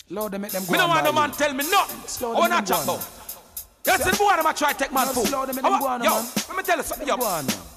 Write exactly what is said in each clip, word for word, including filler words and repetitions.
Lord, they make them go. Me no want no man tell me nothing. I want to chat about. Yes, the boy them a try take man food. Yo, let me tell you something. Yo.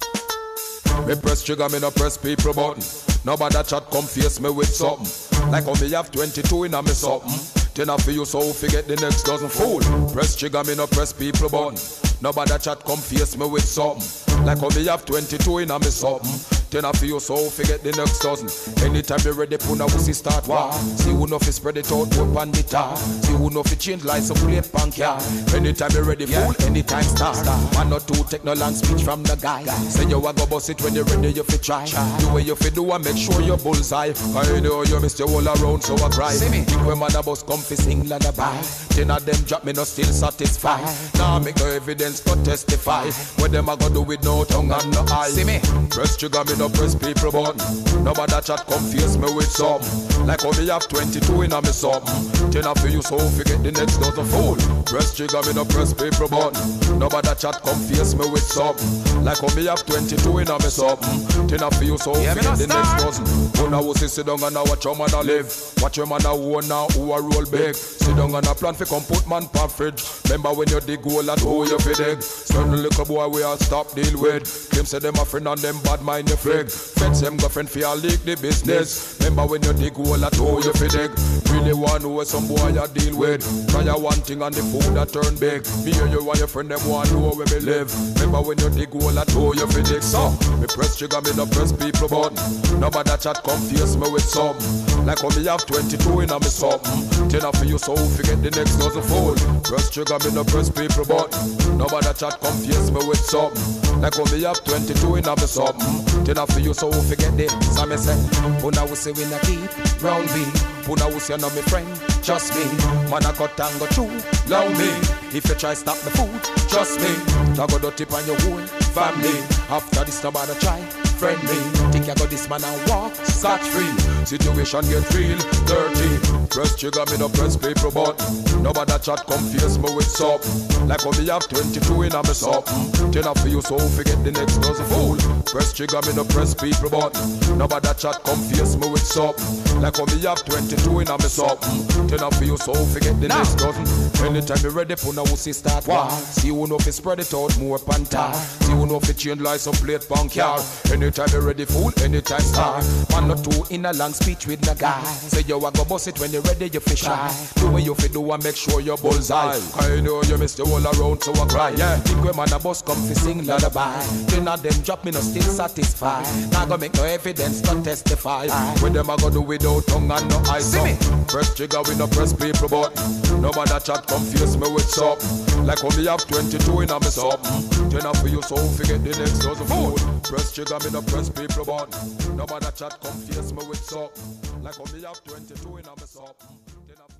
Me press trigger, me no press people button. Nobody chat come face me with something. Like how me have twenty-two in a me something. Then I feel you so forget the next dozen fool. Press trigger, me no press people button. Nobody chat come face me with something. Like how me have twenty-two in a me something. Then I feel you so forget the next dozen. Anytime you ready, put a wussy start war. See who know fi spread it out, put on the tar. See who know fi change like some plate punk ya. Anytime you ready, fool, anytime start. Man not too take no long speech from the guy. Say you a go bust it when you ready, you fi try. The way you fi do and make sure you bullseye. I know you miss your all around, so I cry. Think when man a bus come fi sing lullaby. Ten of them drop me no still satisfied. Now make no evidence to testify. What them a go do with no tongue and no eye. See me, press trigger me no press people button. Nobody chat confuse me with something. Like how me have twenty-two in a me something. Ten of you so forget the next dozen fool. Press trigger me no press people button. Nobody chat confuse me with something. Like how me have twenty-two in a me something. Ten of you so yeah, forget the next dozen. Who now sit sit down and now watch your man a live. Watch your man a own now who a roll big. Sit down and a plan fi come put man pan fridge. Remember when you dig hole and who you fi dig. Certain little boy we all stop deal with. Them say them a friend and them bad mind you frig. Feds them girlfriend fi a leak the business. Remember when you dig hole and who you fi dig. Really want know some boy you deal with. Try a one thing and the food that turn big. Me and you and your friend them want know where we live. Remember when you dig hole and who you fi dig. So me press trigger me no press people button. Nobody chat confuse me with something. Like how me have twenty-two in a me something. Ten of you so forget the next dozen fool. Press trigger me no press people button. Nobody chat confuse me with something. Like how me have twenty-two in a me something. Ten of you so forget the. So me say, Puna will say we not keep round me. Puna will say no me friend, just me. Man I got and go through, love me. If you try stop the food, trust me. I go dirty on your own family. After this nobody try friend me. Think you got this man and walk scotch free. Situation get real dirty. Press trigger me no press people button. Nobody chat confuse me with something. Like how me have twenty-two in a me something. Ten of you so forget the next dozen fool. Press trigger me no press people button. Nobody chat confuse me with something. Like how me have twenty-two in a me something. Ten of you so forget the now. Next dozen. Anytime you ready for now wussy start war. See who know fi spread it out more panta. See who know fi change like some plate punk car. Anytime you ready fool, anytime star. Man not two in a long speech with the guy. Say you a go bust it when you ready you fi try. Do what you fi do and make sure you bullseye. I know you miss the all around so I cry. Yeah, think when man a bus come fi sing lullaby. Ten of them drop me no still satisfied. Now go make no evidence to testify. When them a go do without tongue and no eyes. See me, press trigger we no press people button. Nobody chat confuse me with something. Like how me have twenty-two in a me something. Ten of you so forget the next dozen fool. Press trigger me no press people button. Nobody chat confuse me with something. Like how me have twenty-two in a me something.